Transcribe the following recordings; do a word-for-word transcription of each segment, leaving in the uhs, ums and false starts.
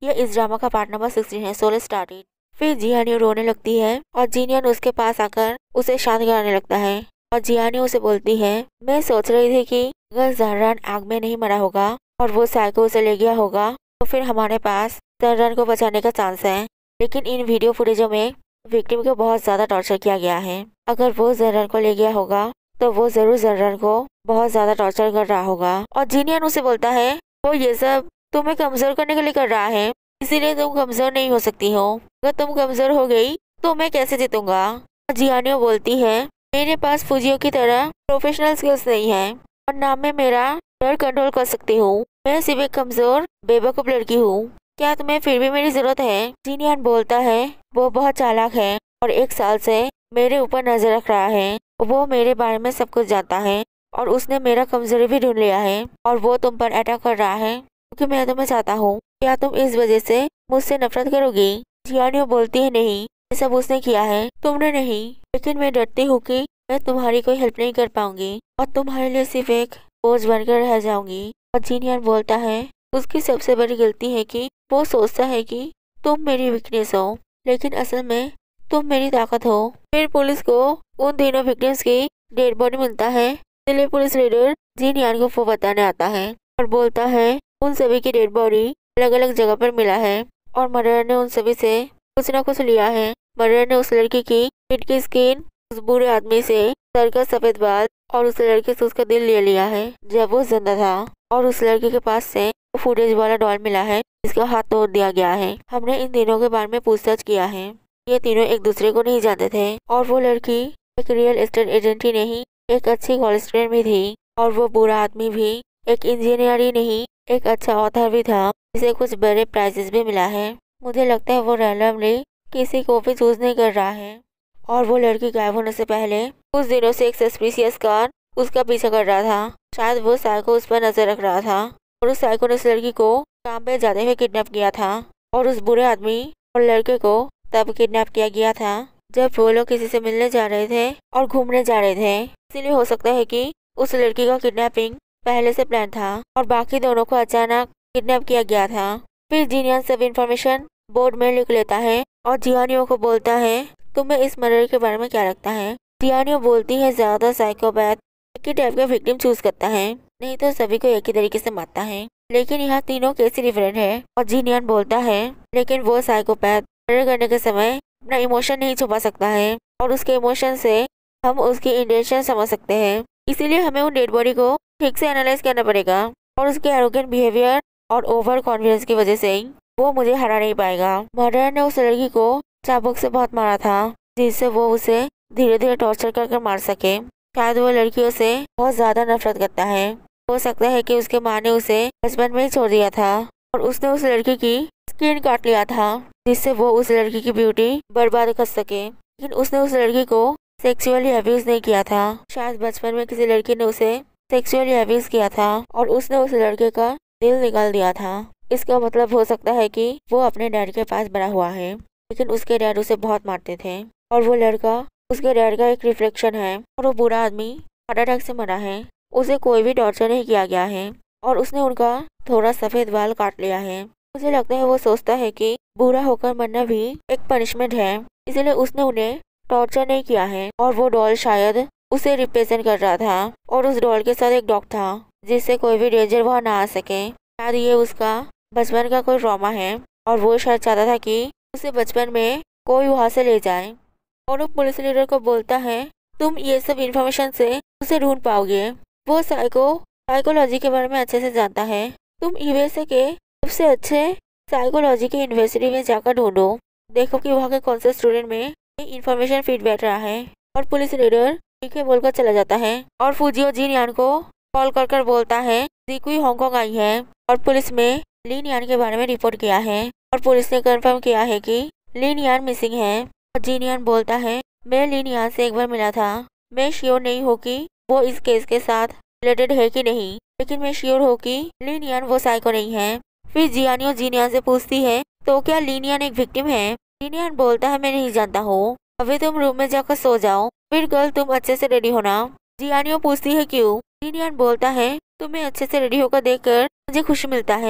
ये इस ड्रामा का पार्ट नंबर सिक्सटीन है। सोलह स्टार्टेड। फिर जियानी रोने लगती है और जीनियन उसके पास आकर उसे शांत कराने लगता है और जियानी उसे बोलती है, मैं सोच रही थी कि अगर जहरान आग में नहीं मरा होगा और वो साइको उसे ले गया होगा तो फिर हमारे पास जहरान को बचाने का चांस है। लेकिन इन वीडियो फुटेजों में विक्टिम को बहुत ज्यादा टॉर्चर किया गया है। अगर वो जहरान को ले गया होगा तो वो जरूर जहरान को बहुत ज्यादा टॉर्चर कर रहा होगा। और जीनियन उसे बोलता है, वो ये सब तुम्हें कमजोर करने के लिए कर रहा है, इसीलिए तुम कमजोर नहीं हो सकती हो। अगर तुम कमजोर हो गई तो मैं कैसे जीतूंगा। जियानियो बोलती है, मेरे पास फुजियो की तरह प्रोफेशनल स्किल्स नहीं है और ना मैं मेरा डर कंट्रोल कर सकती हूँ। मैं सिर्फ एक कमजोर बेवकूफ लड़की हूँ। क्या तुम्हें फिर भी मेरी जरूरत है? जिनियन बोलता है, वो बहुत चालाक है और एक साल से मेरे ऊपर नजर रख रहा है। वो मेरे बारे में सब कुछ जानता है और उसने मेरा कमजोरी भी ढूंढ लिया है और वो तुम पर अटैक कर रहा है क्योंकि मैं तुम्हें चाहता हूँ। क्या तुम इस वजह से मुझसे नफरत करोगी? जियानियो बोलती है, नहीं, ये सब उसने किया है, तुमने नहीं। लेकिन मैं डरती हूँ कि मैं तुम्हारी कोई हेल्प नहीं कर पाऊंगी और तुम्हारे लिए सिर्फ एक बोझ बनकर रह जाऊंगी। और जिनियन बोलता है, उसकी सबसे बड़ी गलती है कि वो सोचता है कि तुम मेरी वीकनेस हो, लेकिन असल में तुम मेरी ताकत हो। फिर पुलिस को उन तीनों विक्टिम्स की डेड बॉडी मिलता है, इसलिए पुलिस लीडर जिनियन को वो बताने आता है और बोलता है, उन सभी की डेड बॉडी अलग अलग जगह पर मिला है और मर्डर ने उन सभी से कुछ न कुछ लिया है। मर्डर ने उस लड़की की पिट की स्किन, उस बुरे आदमी से सर का सफेद बाल और उस लड़के से उसका दिल ले लिया है जब वो जिंदा था। और उस लड़के के पास से वो फुटेज वाला डॉल मिला है जिसका हाथ तोड़ दिया गया है। हमने इन तीनों के बारे में पूछताछ किया है। ये तीनों एक दूसरे को नहीं जानते थे और वो लड़की एक रियल एस्टेट एजेंट ही नहीं, एक अच्छी कॉलेज स्टूडेंट भी थी और वो बुरा आदमी भी एक इंजीनियर ही नहीं, एक अच्छा ऑथर भी था जिसे कुछ बड़े प्राइजेस भी मिला है। मुझे लगता है वो रैंडमली किसी को भी चूज नहीं कर रहा है और वो लड़की गायब होने से पहले कुछ दिनों से एक सस्पिशियस कार उसका पीछा कर रहा था। शायद वो साइको उस पर नजर रख रहा था और उस साइको ने उस लड़की को काम पे जाते हुए किडनैप किया था और उस बुरे आदमी और लड़के को तब किडनैप किया गया था जब वो लोग किसी से मिलने जा रहे थे और घूमने जा रहे थे। इसीलिए हो सकता है कि उस लड़की का किडनैपिंग पहले से प्लान था और बाकी दोनों को अचानक किडनैप किया गया था। फिर जिनियन सब इन्फॉर्मेशन बोर्ड में लिख लेता है और जियानियो को बोलता है, तुम्हें इस मर्डर के बारे में क्या लगता है? जियानियो बोलती है, ज्यादा साइकोपैथ एक ही टाइप का विक्टिम चूज करता है, नहीं तो सभी को एक ही तरीके से मारता है। लेकिन यहाँ तीनों कैसे डिफरेंट है। और जिनियन बोलता है, लेकिन वो साइकोपैथ मर्डर करने के समय अपना इमोशन नहीं छुपा सकता है और उसके इमोशन से हम उसकी इंटेंशन समझ सकते हैं। इसीलिए हमें उन डेड बॉडी को ठीक से एनालाइज करना पड़ेगा और उसके एरोगेंट बिहेवियर और ओवर कॉन्फिडेंस की वजह से वो मुझे हरा नहीं पाएगा। मर्डर ने उस लड़की को चाबुक से बहुत मारा था जिससे वो उसे धीरे धीरे टॉर्चर कर कर मार सके। शायद वो लड़कियों से बहुत ज्यादा नफरत करता है। हो सकता है कि उसके माँ ने उसे बचपन में ही छोड़ दिया था और उसने उस लड़की की स्किन काट लिया था जिससे वो उस लड़की की ब्यूटी बर्बाद कर सके। लेकिन उसने उस लड़की को सेक्सुअली अब्यूज नहीं किया था। शायद बचपन में किसी लड़की ने उसे सेक्सुअली अब्यूज किया था और उसने उस लड़के का दिल निकाल दिया था। इसका मतलब हो सकता है कि वो अपने डैड के पास बड़ा हुआ है, लेकिन उसके डैड उसे बहुत मारते थे और वो लड़का उसके डैड का एक रिफ्लेक्शन है और वो बुरा आदमी हार्ट अटैक से मरा है। उसे कोई भी टॉर्चर नहीं किया गया है और उसने उनका थोड़ा सफेद बाल काट लिया है। मुझे लगता है वो सोचता है कि बुरा होकर मरना भी एक पनिशमेंट है, इसलिए उसने उन्हें टॉर्चर नहीं किया है। और वो डॉल शायद उसे रिप्रेजेंट कर रहा था और उस डॉल के साथ एक डॉग था जिससे कोई भी डेंजर वहाँ ना आ सके। शायद ये उसका बचपन का कोई ट्रॉमा है और वो शायद चाहता था कि उसे बचपन में कोई वहाँ से ले जाए। और वो पुलिस लीडर को बोलता है, तुम ये सब इन्फॉर्मेशन से उसे ढूंढ पाओगे। वो साइको साइकोलॉजी के बारे में अच्छे से जानता है। तुम यूएसए के सबसे अच्छे साइकोलॉजी के यूनिवर्सिटी में जाकर ढूंढो, देखो कि वहाँ के कौन से स्टूडेंट में ये इन्फॉर्मेशन फिट बैठ रहा है। और पुलिस लीडर ठीक है बोलकर चला जाता है और फुजियो जिनियन को कॉल कर कर बोलता है, जिकुई हांगकांग आई है और पुलिस में लिन यान के बारे में रिपोर्ट किया है और पुलिस ने कंफर्म किया है कि लिन यान मिसिंग है। और जिनियन बोलता है, मैं लिन यान से एक बार मिला था, मैं श्योर नहीं हूँ कि वो इस केस के साथ रिलेटेड है कि नहीं, लेकिन मैं श्योर हूँ कि लिन यान वो साइको नहीं है। फिर जियानियो जिनियन से पूछती है, तो क्या लिन यान एक विक्टिम है? जिनियन बोलता है, मैं नहीं जानता हूँ, अभी तुम रूम में जाकर सो जाओ। फिर गर्ल तुम अच्छे से रेडी होना। जियानियो पूछती है क्यों? जिनियन बोलता है, तुम्हें अच्छे से रेडी होकर देखकर मुझे खुशी मिलता है।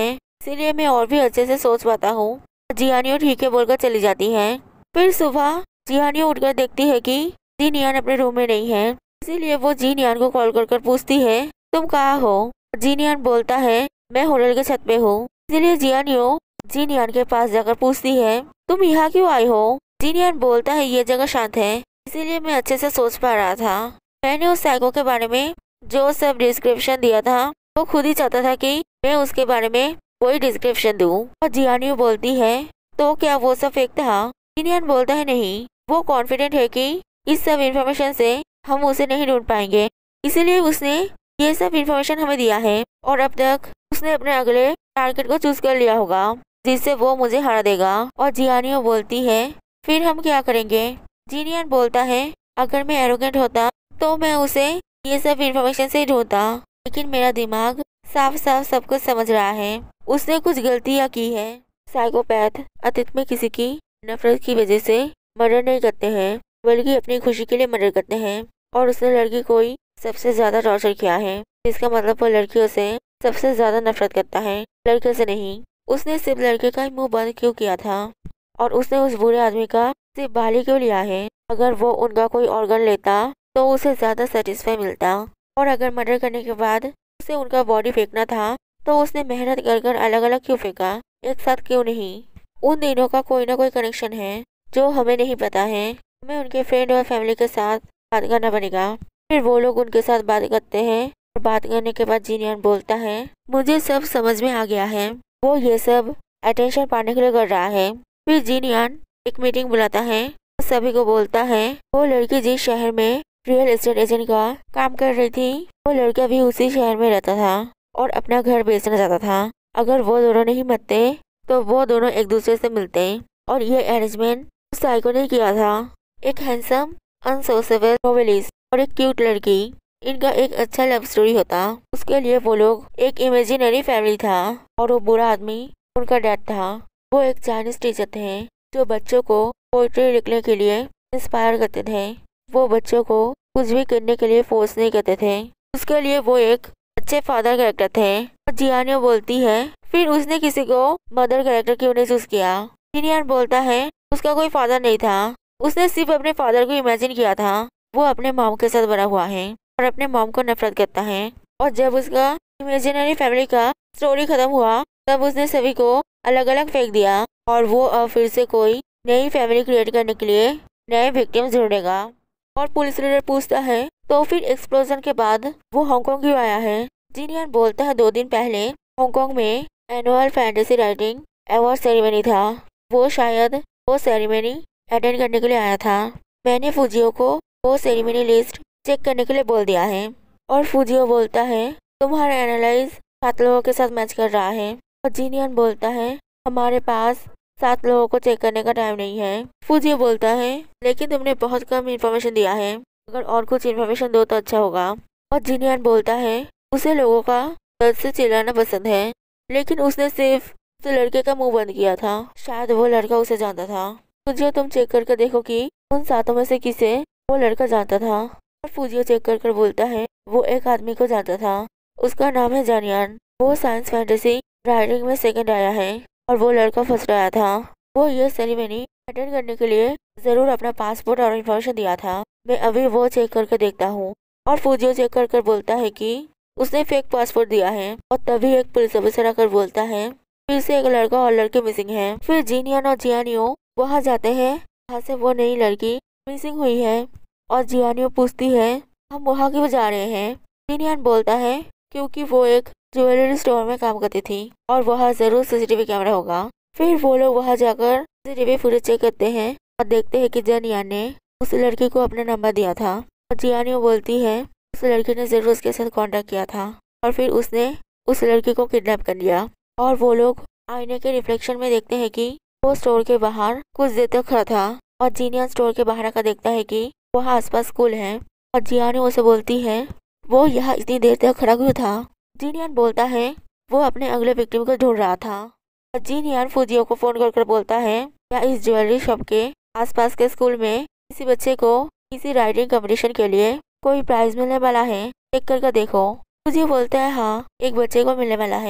इसीलिए मैं और भी अच्छे से सोच पाता हूँ। जियानियो ठीक है बोलकर चली जाती है। फिर सुबह जियानियो उठकर देखती है कि जीन यान अपने रूम में नहीं है। इसीलिए वो जीन यान को कॉल कर कर पूछती है तुम कहाँ हो। जीन यान बोलता है मैं होटल के छत पे हूँ। इसीलिए जियानियो जीन यान के पास जाकर पूछती है तुम यहाँ क्यों आई हो। जीन यान बोलता है ये जगह शांत है, इसीलिए मैं अच्छे से सोच पा रहा था। मैंने उस साइको के बारे में जो सब डिस्क्रिप्शन दिया था वो खुद ही चाहता था कि मैं उसके बारे में कोई डिस्क्रिप्शन दूं। और जियानियो बोलती है तो क्या वो सब फेक था। जीन यान बोलता है नहीं, वो कॉन्फिडेंट है कि इस सब इन्फॉर्मेशन से हम उसे नहीं ढूंढ पाएंगे, इसीलिए उसने ये सब इन्फॉर्मेशन हमें दिया है और अब तक उसने अपने अगले टारगेट को चूज कर लिया होगा जिससे वो मुझे हरा देगा। और जियानियो बोलती है फिर हम क्या करेंगे। जीन यान बोलता है अगर मैं एरोगेंट होता तो मैं उसे ये सब इन्फॉर्मेशन से ढूंढता, लेकिन मेरा दिमाग साफ साफ सब कुछ समझ रहा है उसने कुछ गलतियाँ की है। साइकोपैथ अतीत में किसी की नफरत की वजह से मर्डर नहीं करते हैं बल्कि अपनी खुशी के लिए मर्डर करते हैं। और उसने लड़की को ही सबसे ज्यादा टॉर्चर किया है, जिसका मतलब वो लड़कियों से सबसे ज्यादा नफरत करता है, लड़के से नहीं। उसने सिर्फ लड़के का ही मुंह बंद क्यों किया था और उसने उस बुरे आदमी का सिर्फ बाल ही क्यों लिया है। अगर वो उनका कोई ऑर्गन लेता तो उसे ज्यादा सेटिस्फाई मिलता। और अगर मर्डर करने के बाद उसे उनका बॉडी फेंकना था तो उसने मेहनत कर कर अलग अलग क्यों फेंका, एक साथ क्यों नहीं। उन दिनों का कोई ना कोई कनेक्शन है जो हमें नहीं पता है। हमें उनके फ्रेंड और फैमिली के साथ बात करना पड़ेगा। फिर वो लोग उनके साथ बात करते हैं और बात करने के बाद जीन यान बोलता है मुझे सब समझ में आ गया है, वो ये सब अटेंशन पाने के लिए कर रहा है। फिर जीन यान एक मीटिंग बुलाता है और सभी को बोलता है वो लड़की जिस शहर में रियल एस्टेट एजेंट का काम कर रही थी वो लड़का भी उसी शहर में रहता था और अपना घर बेचना चाहता था। अगर वो दोनों नहीं मरते तो वो दोनों एक दूसरे से मिलते और ये अरेंजमेंट उस साइको ने किया था। एक हैंडसम अनसोसेबल नोवेलिस्ट और एक क्यूट लड़की, इनका एक अच्छा लव स्टोरी होता। उसके लिए वो लोग एक इमेजिनरी फैमिली था और वो बुरा आदमी उनका डैड था। वो एक चाइनीज टीचर थे जो बच्चों को पोइट्री लिखने के लिए इंस्पायर करते थे। वो बच्चों को कुछ भी करने के लिए फोर्स नहीं करते थे। उसके लिए वो एक अच्छे फादर कैरेक्टर थे। और जियानियो बोलती है फिर उसने किसी को मदर कैरेक्टर क्यों नहीं चूज किया। जीन यान बोलता है उसका कोई फादर नहीं था, उसने सिर्फ अपने फादर को इमेजिन किया था। वो अपने मॉम के साथ बड़ा हुआ है और अपने मॉम को नफरत करता है। और जब उसका इमेजिनरी फैमिली का स्टोरी खत्म हुआ तब उसने सभी को अलग अलग फेंक दिया और वो अब फिर से कोई नई फैमिली क्रिएट करने के लिए नए विक्टिम्स ढूंढेगा। और पुलिस लीडर पूछता है तो फिर एक्सप्लोजन के बाद वो हांगकांग क्यों आया है। जीन यान बोलता है दो दिन पहले हांगकांग में annual fantasy writing award ceremony था, वो शायद वो सेरेमनी अटेंड करने के लिए आया था। मैंने फुजियो को वो सेरेमनी लिस्ट चेक करने के लिए बोल दिया है। और फुजियो बोलता है तुम्हारा एनालाइज सात लोगों के साथ मैच कर रहा है। और जीन यान बोलता है हमारे पास सात लोगों को चेक करने का टाइम नहीं है। फुजियो बोलता है लेकिन तुमने बहुत कम इन्फॉर्मेशन दिया है, अगर और कुछ इन्फॉर्मेशन दो तो अच्छा होगा। और जीन यान बोलता है उसे लोगों का दर्द से चिल्लाना पसंद है, लेकिन उसने सिर्फ उस लड़के का मुंह बंद किया था, शायद वो लड़का उसे जानता था। फुजियो तुम चेक करके देखो कि उन सातों में से किसे वो लड़का जानता था। और फुजियो चेक कर कर बोलता है वो एक आदमी को जानता था, उसका नाम है जानियान। वो साइंस फैंटेसी राइटिंग में सेकंड आया है और वो लड़का फर्स्ट आया था। वो ये सेरेमनी अटेंड करने के लिए जरूर अपना पासपोर्ट और इन्फॉर्मेशन दिया था, मैं अभी वो चेक करके देखता हूँ। और फुजियो चेक कर कर बोलता है कि उसने फेक पासपोर्ट दिया है। और तभी एक पुलिस ऑफिसर आकर बोलता है फिर से एक लड़का और लड़की मिसिंग है। फिर जीन यान और जियानियो वहाँ जाते हैं जहाँ से वो नई लड़की मिसिंग हुई है। और जियानियो पूछती है हम वहाँ क्यों जा रहे हैं। जीन यान बोलता है क्योंकि वो एक ज्वेलरी स्टोर में काम करती थी और वहाँ जरूर सीसीटीवी कैमरा होगा। फिर वो लोग वहाँ जाकर सीसीटीवी फुटेज चेक करते हैं और देखते हैं कि जन यान ने उस लड़की को अपना नंबर दिया था। और जियानियो बोलती है उस लड़की ने जरूर उसके साथ कांटेक्ट किया था और फिर उसने उस लड़की को किडनैप कर लिया। और वो लोग आईने के रिफ्लेक्शन में देखते हैं कि वो स्टोर के बाहर कुछ देर तक खड़ा था। और जीन यान स्टोर के बाहर आकर देखता है कि वहाँ आसपास स्कूल है। और जियानियो उसे बोलती है वो यहाँ इतनी देर तक खड़ा क्यों था। जीन यान बोलता है वो अपने अगले विक्टिम को ढूंढ रहा था। और जीन यान फुजियो को फोन कर कर बोलता है क्या इस ज्वेलरी शॉप के आसपास के स्कूल में किसी बच्चे को किसी राइटिंग कंपटीशन के लिए कोई प्राइज मिलने वाला है, चेक करके देखो। फुजियो बोलता है हाँ एक बच्चे को मिलने वाला है।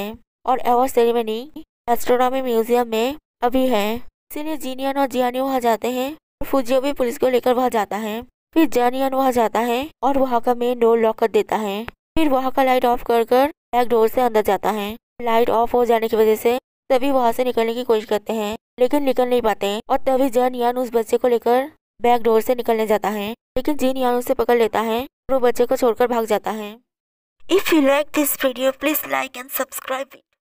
और अवार्ड सेरेमनी एस्ट्रोनॉमी म्यूजियम में अभी है। इसीलिए जिनियन और जियानियो वहाँ जाते हैं और फुजियो भी पुलिस को लेकर वहाँ जाता है। फिर जियानियन वहाँ जाता है और वहाँ का मेन डोर लॉक कर देता है। फिर वहाँ का लाइट ऑफ कर कर बैक डोर से अंदर जाता है। लाइट ऑफ हो जाने की वजह से सभी वहाँ से निकलने की कोशिश करते हैं लेकिन निकल नहीं पाते और तभी जियानियन उस बच्चे को लेकर बैक डोर से निकलने जाता है लेकिन जिनियन उसे पकड़ लेता है और वो बच्चे को छोड़कर भाग जाता है। If you like this video, please like and subscribe it.